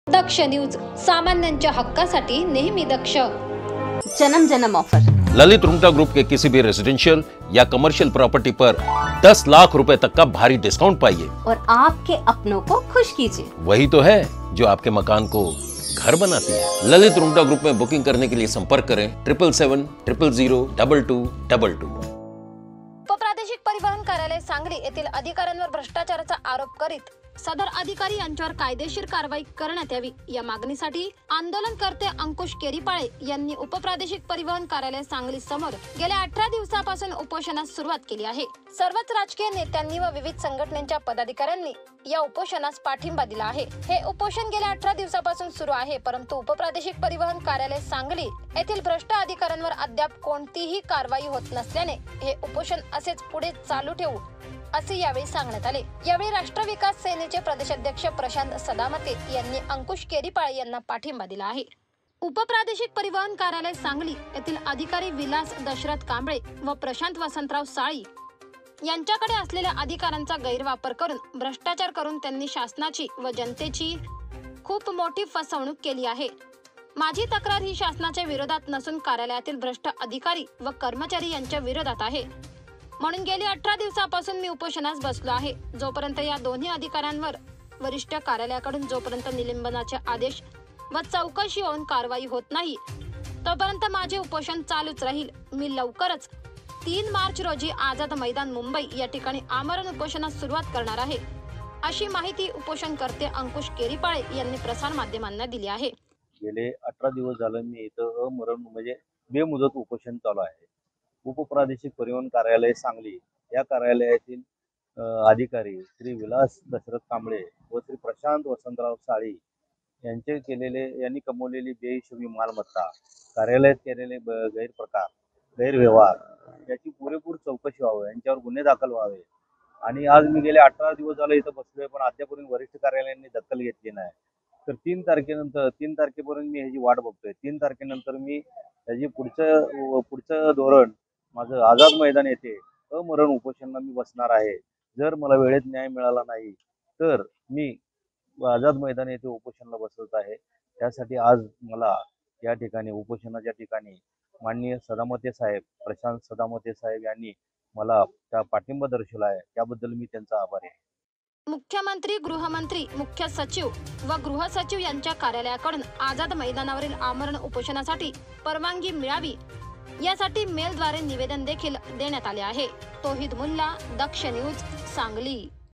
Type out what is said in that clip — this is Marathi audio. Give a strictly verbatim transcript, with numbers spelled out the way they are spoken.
दक्ष न्यूज, सामान्यांच्या हक्कासाठी नेहमी दक्ष। जन्म जन्म ऑफर। ललित रुंगटा ग्रुप के किसी भी रेजिडेंशियल या कमर्शियल प्रॉपर्टी पर दस लाख रुपए तक का भारी डिस्काउंट पाइए और आपके अपनों को खुश कीजिए। वही तो है जो आपके मकान को घर बनाती है। ललित रुंगटा ग्रुप में बुकिंग करने के लिए संपर्क करें triple seven triple zero double two double two. उपप्रादेशिक परिवहन कार्यालय सांगली येथील अधिकाऱ्यांवर भ्रष्टाचाराचा आरोप करीत सदर अधिकारी यांच्यावर कायदेशीर कारवाई करण्यात यावी या मागणीसाठी आंदोलनकर्ते अंकुश केरीपाळे यांनी उपप्रादेशिक परिवहन कार्यालय सांगली समोर गेल्या अठरा दिवसापासून उपोषणास सुरुवात केली आहे। सर्वच राजकीय नेत्यांनी व विविध संघटनांच्या पदाधिकाऱ्यांनी या उपोषणास पाठिंबा दिला आहे। हे उपोषण गेल्या अठरा दिवसापासून सुरू आहे, परंतु उपप्रादेशिक परिवहन कार्यालय सांगली येथील भ्रष्ट अधिकाऱ्यांवर अद्याप कोणतीही कारवाई होत नसल्याने हे उपोषण असेच पुढे चालू ठेवू असे यावेळी सांगण्यात आले। यावेळी राष्ट्र विकास सेनेचे प्रदेशाध्यक्ष प्रशांत सदामते यांनी अंकुश केरीपाळे यांना पाठिंबा दिला आहे। उपप्रादेशिक परिवहन कार्यालय सांगली येथील अधिकारी विलास दशरथ कांबळे व प्रशांत वसंतराव साळी यांच्याकडे असलेल्या अधिकारांचा गैरवापर करून भ्रष्टाचार करून त्यांनी शासनाची व जनतेची खूप मोठी फसवणूक केली आहे। माझी तक्रार ही शासनाच्या विरोधात नसून कार्यालयातील भ्रष्ट अधिकारी व कर्मचारी यांच्या विरोधात आहे, म्हणून गेली अठरा दिवसापासून मी उपोषणास बसलो आहे। जोपर्यंत या दोन्ही अधिकाऱ्यांवर वरिष्ठ कार्यालयाकडून जोपर्यंत निलंबनाचे आदेश व चौकशी होऊन कारवाई होत नाही तोपर्यंत माझे उपोषण चालूच राहील। मी लवकरच तीन मार्च रोजी आझाद मैदान मुंबई या ठिकाणी आमरण उपोषणास सुरुवात करणार आहे, अशी माहिती उपोषणकर्ते अंकुश केरीपाळे यांनी प्रसार माध्यमांना दिली आहे। गेले अठरा दिवस झाले मी इथं अमरण म्हणजे बेमुदत उपोषण चालू आहे। उपप्रादेशिक परिवहन कार्यालय सांगली या कार्यालयातील अधिकारी श्री विलास दशरथ कांबळे व श्री प्रशांत वसंतराव साळी यांचे केलेले यांनी कमवलेली बेहिशोबी मालमत्ता, कार्यालयात केलेले गैरप्रकार गैरव्यवहार याची पुरेपूर चौकशी व्हावी, यांच्यावर गुन्हे दाखल व्हावे। आणि आज मी गेले अठरा दिवस झाले इथं बसलोय, पण अद्यापर्यंत वरिष्ठ कार्यालयाने दखल घेतली नाही। तर तीन तारखेनंतर तीन तारखेपर्यंत मी ह्याची वाट बघतोय। तीन तारखेनंतर मी ह्याची पुढचं पुढचं धोरण माझं आझाद मैदान येथे अमरण उपोषणाला मी बसणार आहे। जर मला वेळेत न्याय मिळाला नाही तर मी आझाद मैदान येथे उपोषणाला बसत आहे। त्यासाठी आज मला या ठिकाणी उपोषणाच्या ठिकाणी माननीय सदामते साहेब प्रशांत सदामते साहेब यांनी मला त्या पाठिंबा दर्शवला आहे, त्याबद्दल मी त्यांचा आभारी आहे। मुख्यमंत्री, गृहमंत्री, मुख्य सचिव व गृह सचिव यांच्या कार्यालयाकडून आझाद मैदानावरील आमरण उपोषणासाठी परवानगी मिळावी यासाठी मेलद्वारे निवेदन देखील देण्यात आले आहे। तौहीद मुल्ला, दक्ष न्यूज, सांगली।